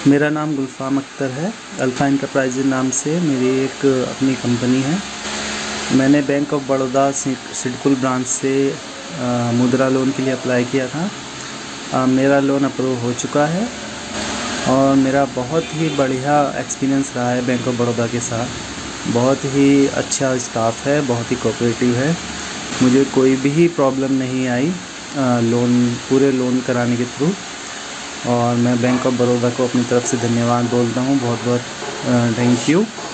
मेरा नाम गुलफ़ाम अख्तर है। अल्फ़ा एंटरप्राइजेज़ नाम से मेरी एक अपनी कंपनी है। मैंने bank of Baroda SIDCUL branch से मुद्रा लोन के लिए अप्लाई किया था। मेरा लोन अप्रूव हो चुका है और मेरा बहुत ही बढ़िया एक्सपीरियंस रहा है बैंक ऑफ बड़ौदा के साथ। बहुत ही अच्छा स्टाफ है, बहुत ही कोऑपरेटिव है। मुझे कोई भी प्रॉब्लम नहीं आई पूरे लोन कराने के थ्रू। और मैं बैंक ऑफ बड़ौदा को अपनी तरफ से धन्यवाद बोलता हूँ। बहुत बहुत थैंक यू।